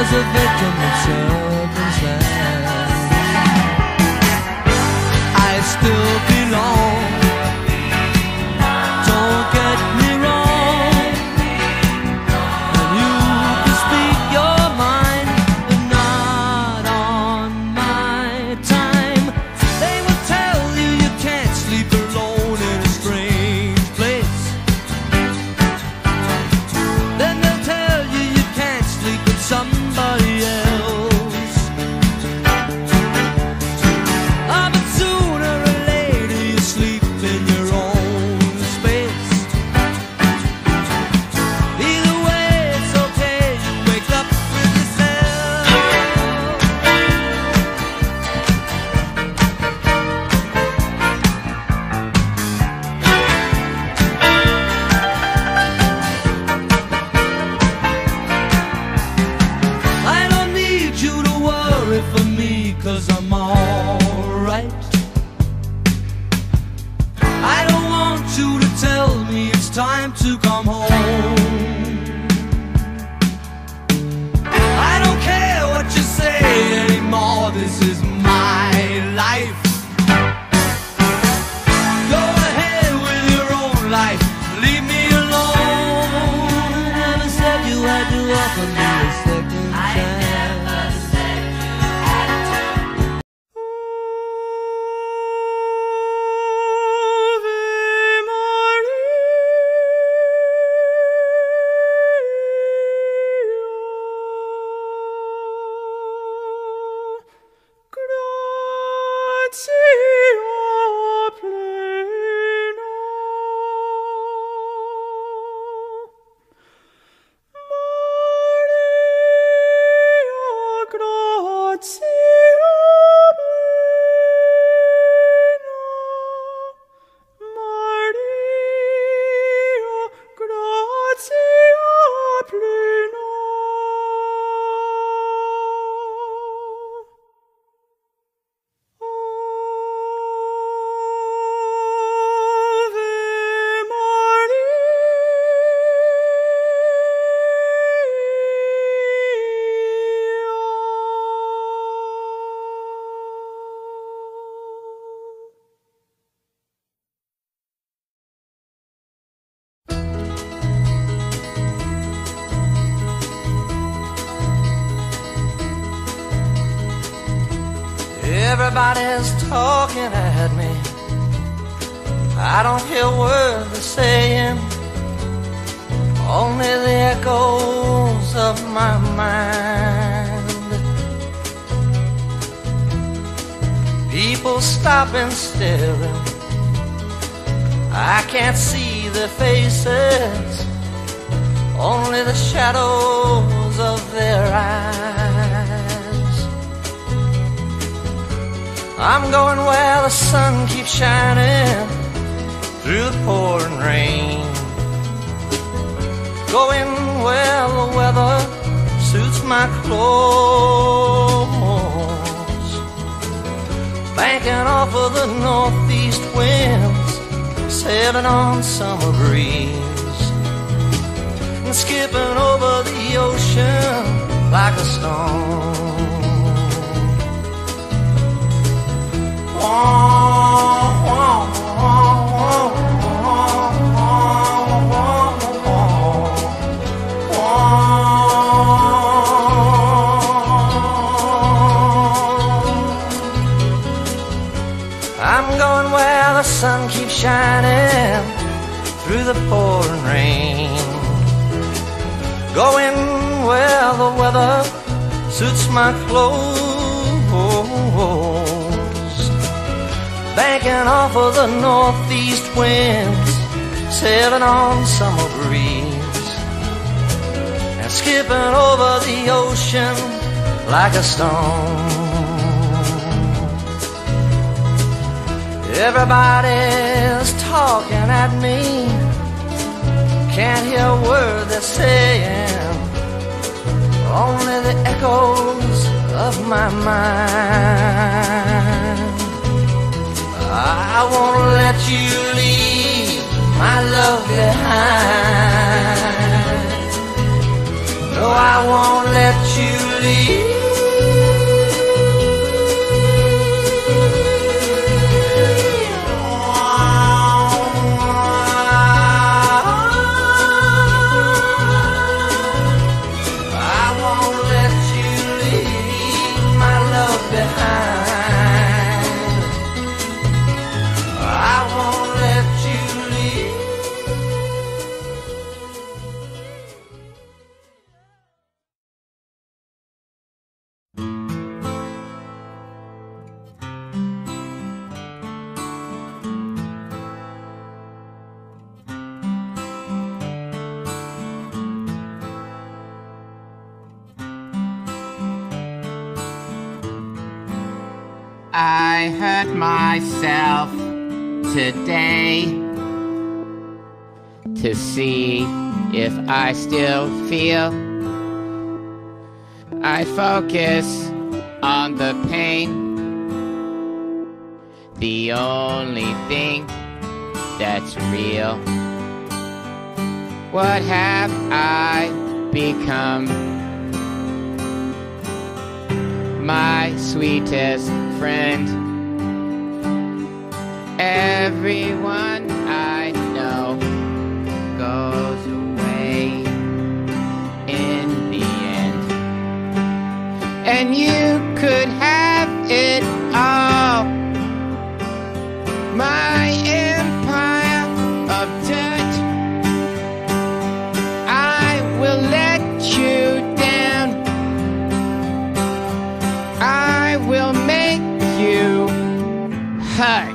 was a victim of circumstance. I still belong, don't get me wrong, and you can speak your mind, but not on my time. They will tell you you can't sleep alone in a strange place. Then they'll tell you you can't sleep with somebody else. Ah, but sooner or later you sleep in your own space. Either way it's okay, you wake up with yourself. I don't need you to worry for me, 'cause I'm alright. I don't want you to tell me it's time to come home. I don't care what you say anymore, this is my life. Go ahead with your own life, leave me alone. Never said you had to offer me a second chance. Everybody's talking at me, I don't hear words they're saying, only the echoes of my mind. People stopping, staring, I can't see their faces, only the shadows of their eyes. I'm going where the sun keeps shining through the pouring rain, going where the weather suits my clothes, banking off of the northeast winds, sailing on summer breeze, and skipping over the ocean like a stone. I'm going where the sun keeps shining through the pouring rain, going where the weather suits my clothes, banking off of the northeast winds, sailing on summer breeze, and skipping over the ocean like a stone. Everybody's talking at me, can't hear a word they're saying, only the echoes of my mind. I won't let you leave my love behind. No, I won't let you I hurt myself today to see if I still feel. I focus on the pain, the only thing that's real. What have I become? My sweetest friend. Everyone I know goes away in the end. And you could have it all. My empire of dirt. I will let you down. I will make you hurt.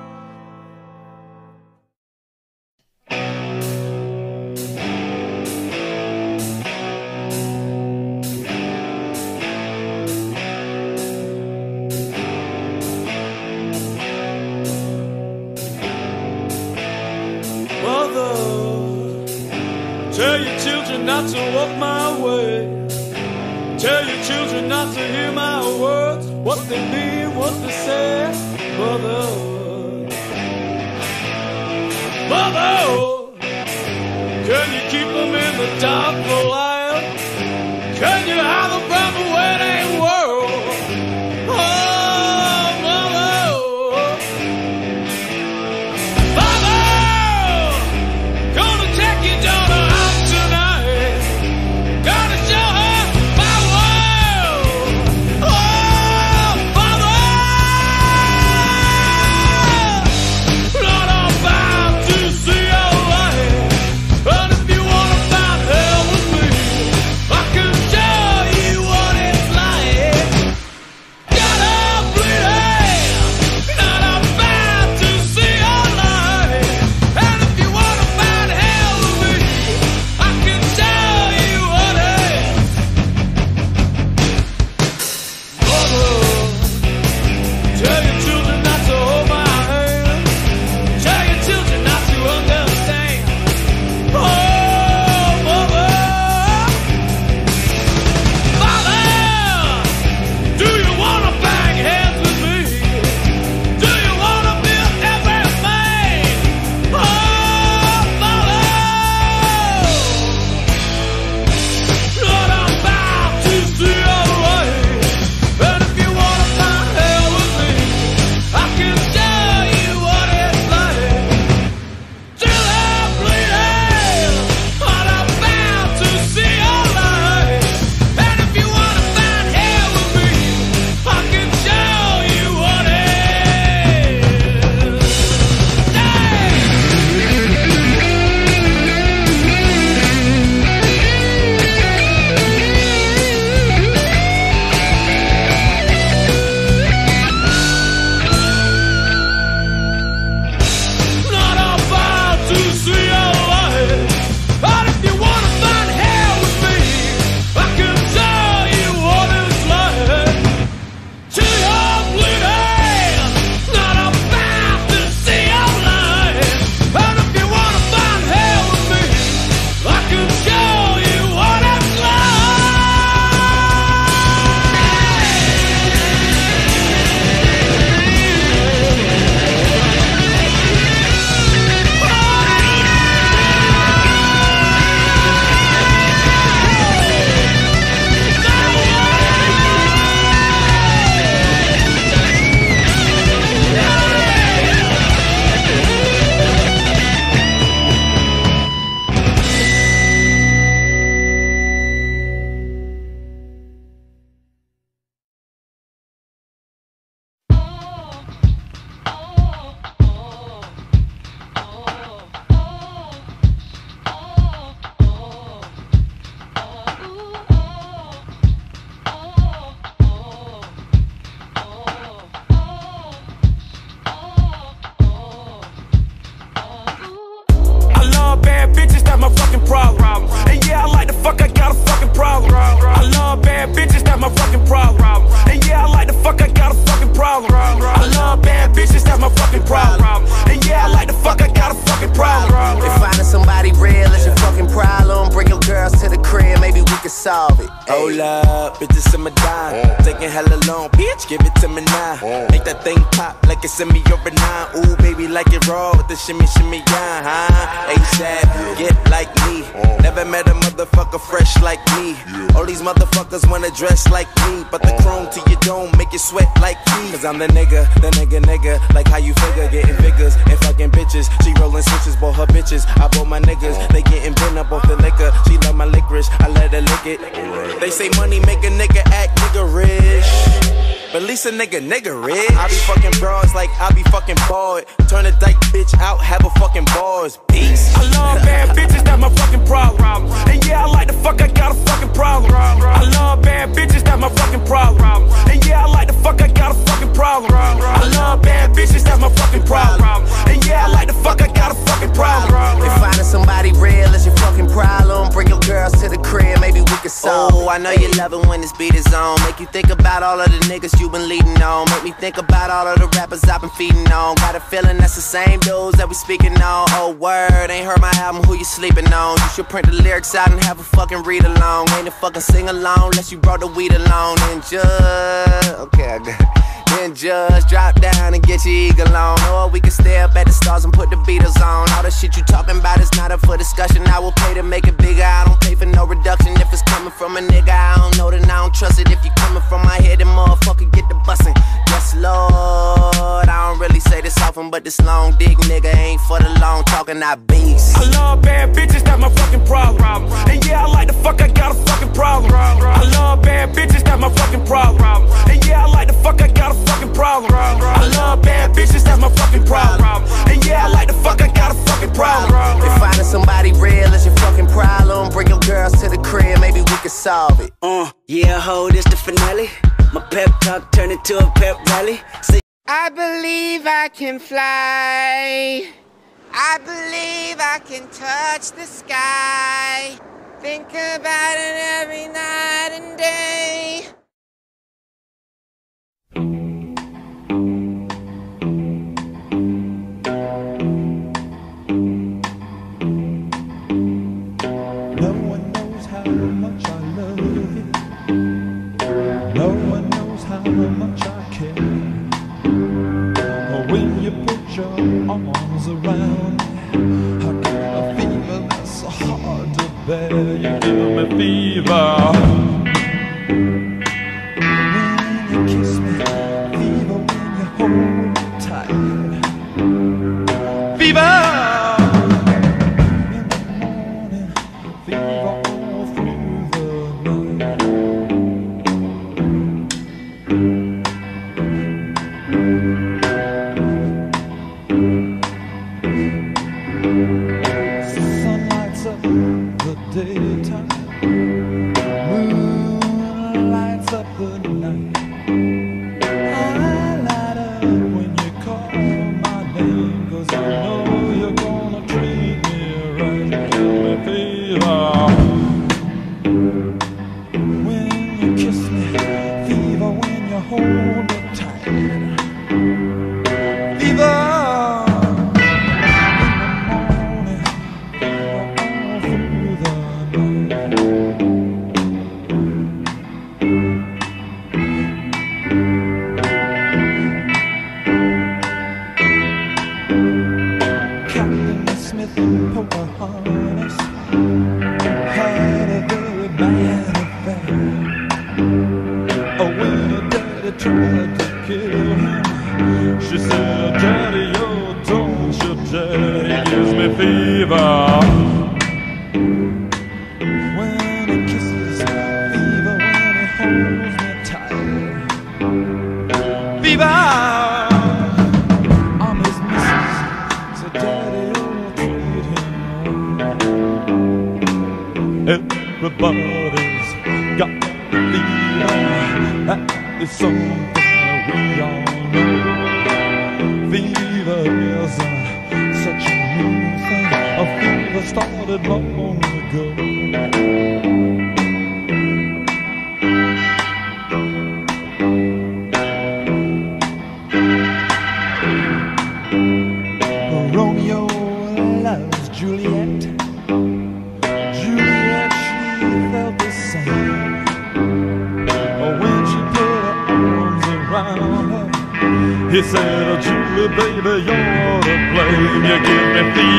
Tell your children not to walk my way. Tell your children not to hear my words, what they mean, what they say. Mother, Mother, can you keep them in the dark for a while? Can you hide them from the wedding world? Oh, Mother, Mother, gonna take your daughter out tonight. Gonna show her my world. Oh, Mother, Lord, I'm bound to see your light. And if you wanna find hell with me, love bad bitches, that's my fucking problem. And yeah, I like the fuck, I got a fucking problem. I love bad bitches, that's my fucking problem. And yeah, I like the fuck, I got a fucking problem. I love bad bitches, that's my fucking problem. And yeah, I like the fuck, I got a fucking problem. If finding somebody real is your fucking problem, bring your girls to the crib, maybe we can solve it. Hold up, bitches in my dime. Taking hella long, bitch, give it to me now. Make that thing pop like it's in me over 9. Ooh, baby, like it raw with the shimmy, shimmy, yeah, huh? ASAP, get like me. Never met a motherfucker fresh like me. All these motherfuckers wanna dress like me, but the chrome to your dome make you sweat like me. Cause I'm the nigga, like how you figure, getting figures and fucking bitches. She rolling switches, bought her bitches, I bought my niggas. They getting bent up off the liquor, she love my licorice, I let her lick it. They say money make a nigga act niggerish, but at least a nigga rich. I be fucking broads like I be fucking bored. Turn a dyke bitch out, have a fucking bars. Peace. I love bad bitches, that's my fucking problem. And yeah, I like the fuck, I got a fucking problem. I love bad bitches, that's my fucking problem. And yeah, I like the fuck, I got a fucking problem. I love bad bitches, that's my fucking problem. And yeah, I like the fuck, I got a fucking problem. If finding somebody real is your fucking problem, bring your girls to the crib, maybe we can solve. Oh, I know you love it when this beat is on. Make you think about all of the niggas you been leading on. Make me think about all of the rappers I've been feeding on. Got a feeling that's the same dudes that we speaking on. Oh word, ain't heard my album, who you sleeping on? You should print the lyrics out and have a fucking read along. Ain't a fucking sing along unless you brought the weed along. And just, okay, I got it. Then just drop down and get your eagle on. Or we can stay up at the stars and put the Beatles on. All the shit you talking about is not up for discussion. I will pay to make it bigger, I don't pay for no reduction. If it's coming from a nigga I don't know, then I don't trust it. If you coming from my head, then motherfucker get the bussin'. Yes Lord, I don't really say this often, but this long dick nigga ain't for the long talking, I beast. I love bad bitches, that's my fucking problem. And yeah, I like the fuck, I got a fucking problem. I love bad bitches, that's my fucking problem. And yeah, I like the fuck, I got a fucking problem. I love bad bitches, that's my fucking problem. And yeah, I like the fuck, I got a fucking problem. If finding somebody real is your fucking problem, bring your girls to the crib, maybe we can solve it. Yeah, ho, this the finale. My pep talk turned into a pep rally. I believe I can fly. I believe I can touch the sky. Think about it every night and day. No one knows how much I love you. No one knows how much I care. When you put your arms around me, I get a fever that's so hard to bear. You give me fever when you kiss me, fever when you hold me tight, fever in the morning, fever all through the night. Sun lights up the daytime, moon lights up the night. I light up when you call my name, 'cause I know you're gonna treat me right. You give me fever when you kiss me, fever when you hold me tight, fever. Pocahontas had a very bad affair. Oh, when her daddy tried to kill him, she said, Daddy, oh, don't you dare, he gives me fever when he kisses, fever when he holds me tight, fever. I'm his missus, so Daddy, everybody's got the fever. That is something we all know. Fever isn't such a new thing. A fever started long ago. Romeo loves Juliet. Juliet, she felt the same. When she put her arms around her, he said, oh, Julie, baby, you're to blame. You give me fever